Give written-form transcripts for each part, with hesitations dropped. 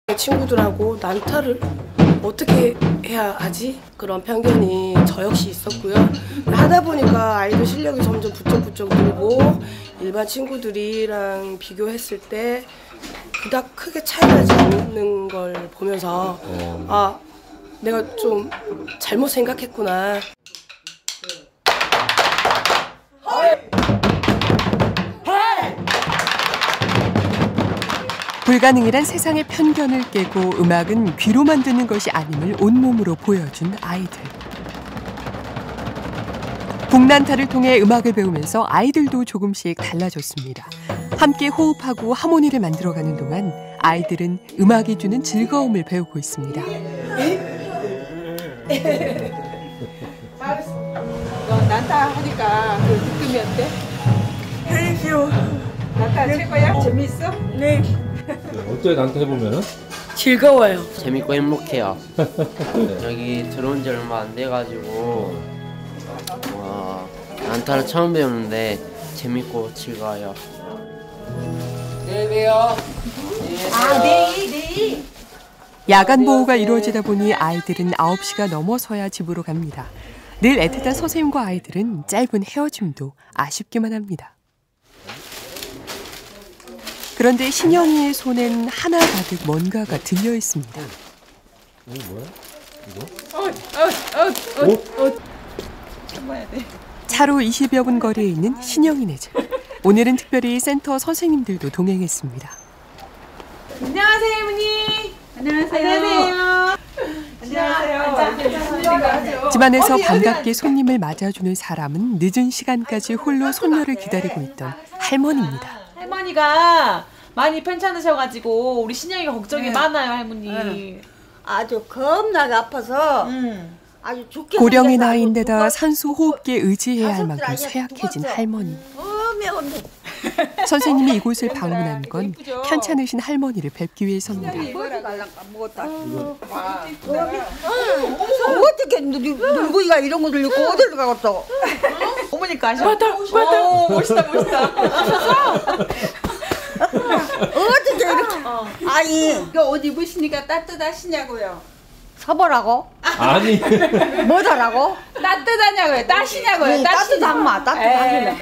친구들하고 난타를 어떻게 해야 하지? 그런 편견이 저 역시 있었고요. 하다 보니까 아이들 실력이 점점 부쩍부쩍 늘고 일반 친구들이랑 비교했을 때 그닥 크게 차이나지 않는 걸 보면서 아, 내가 좀 잘못 생각했구나. 불가능이란 세상의 편견을 깨고 음악은 귀로만 듣는 것이 아님을 온몸으로 보여준 아이들. 북난타를 통해 음악을 배우면서 아이들도 조금씩 달라졌습니다. 함께 호흡하고 하모니를 만들어가는 동안 아이들은 음악이 주는 즐거움을 배우고 있습니다. 너 난타 하니까 그 느낌이 어때? 헬기요. 난타 최고야? 재밌어? 네. 어때요, 난타 해보면은? 즐거워요. 재밌고 행복해요. 여기 들어온 지 얼마 안 돼가지고 난타를 처음 배우는데 재밌고 즐거워요. 내일 봬요. 내일. 야간 보호가 이루어지다 보니 아이들은 9시가 넘어서야 집으로 갑니다. 늘 애틋한 선생님과 아이들은 짧은 헤어짐도 아쉽기만 합니다. 그런데 신영이의 손엔 하나 가득 뭔가가 들려 있습니다. 이거 뭐야? 옷. 참아야 돼. 차로 20여 분 거리에 있는 신영이네 집. 오늘은 특별히 센터 선생님들도 동행했습니다. 안녕하세요, 할머니. 안녕하세요. 안녕하세요. 집안에서 반갑게 손님을 맞아주는 사람은 늦은 시간까지 홀로 손녀를 기다리고 있던 할머니입니다. 할머니가 많이 편찮으셔가지고 우리 신영이가 걱정이 많아요, 할머니. 아주 겁나게 아파서 아주 죽게 고령의 생겼어. 나이인데다 산소 호흡기에 의지해야 할 만큼 쇠약해진 할머니. 매운데. 선생님이 이곳을 방문한 건 편찮으신 할머니를 뵙기 위해서입니다. 어떻게 누구가 이런 거 들리고 어디로 가겠어? 어머니까 하셔. 맞다. 멋있다. 어떻게 이렇게? 아니 이거 옷 입으시니까 따뜻하시냐고요? 서보라고? 아니. 뭐더라고? 따뜻하냐고요? 따시냐고요? 따뜻한마 따뜻하길래.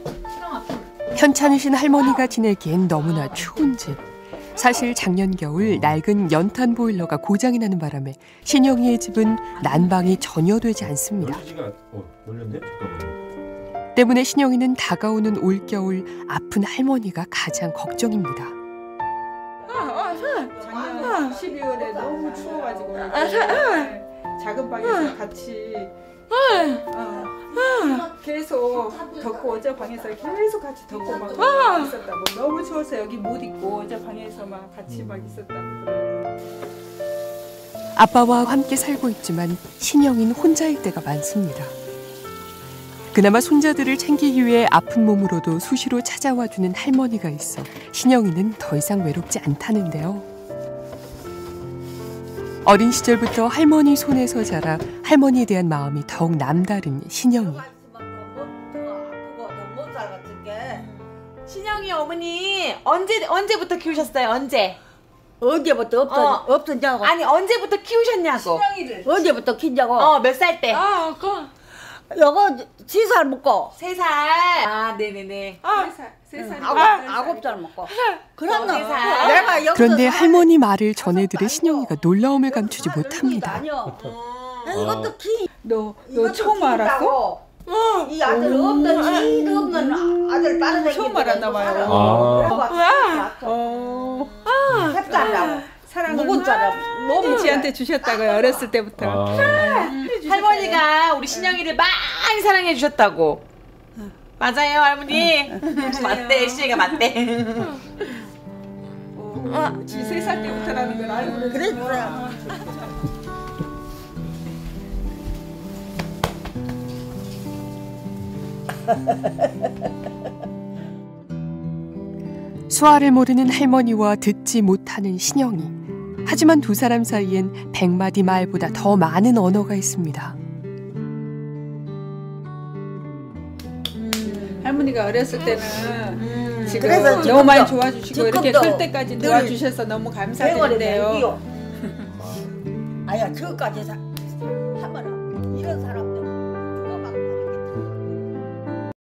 편찮으신 할머니가 지내기엔 너무나 추운 집. 사실 작년 겨울 낡은 연탄 보일러가 고장이 나는 바람에 신영이의 집은 난방이 전혀 되지 않습니다. 열렸네? 잠깐만. 때문에 신영이는 다가오는 올겨울 아픈 할머니가 가장 걱정입니다. 작년 12월에 너무 추워가지고 작은 방에서 같이 계속 덮고 어제 방에서 계속 같이 덮고 막 있었다고. 너무 추워서 여기 못 있고 어제 방에서만 같이 막 있었다고. 아빠와 함께 살고 있지만 신영이는 혼자일 때가 많습니다. 그나마 손자들을 챙기기 위해 아픈 몸으로도 수시로 찾아와주는 할머니가 있어 신영이는 더 이상 외롭지 않다는데요. 어린 시절부터 할머니 손에서 자라 할머니에 대한 마음이 더욱 남다른 신영이. 신영이 어머니 언제부터 키우셨어요? 언제부터 없었냐고? 아니 언제부터 키우셨냐고? 언제부터 킨자고? 몇 살 때? 요거 3살 먹고 3살. 아, 네네네. 3살. 9살 먹고. 그럼 3살. 내가 여기서 그런데 할머니 말을 전해 들은 신영이가 놀라움을 감추지 못합니다. 이것도 키. 너 처음 알았어? 이 아들 없는 아들 빠르게 처음 알았나 봐요. 햇살라고. 사랑을 묵은자라. 너무 지한테 주셨다고요, 어렸을 때부터. 할머니가 우리 신영이를 많이 사랑해 주셨다고. 맞아요, 할머니. 맞대, 신영이가 맞대. 지 3살 때부터라는 걸 알고 그래. 수화를 모르는 할머니와 듣지 못하는 신영이. 하지만 두 사람 사이엔 100마디 말보다 더 많은 언어가 있습니다. 할머니가 어렸을 때는 지금 그래서 너무 지금도- 많이 도와주시고 이렇게 지금도 클 때까지 늘 도와주셔서 너무 감사드린데요. 아야 저까지 하면 이런 사람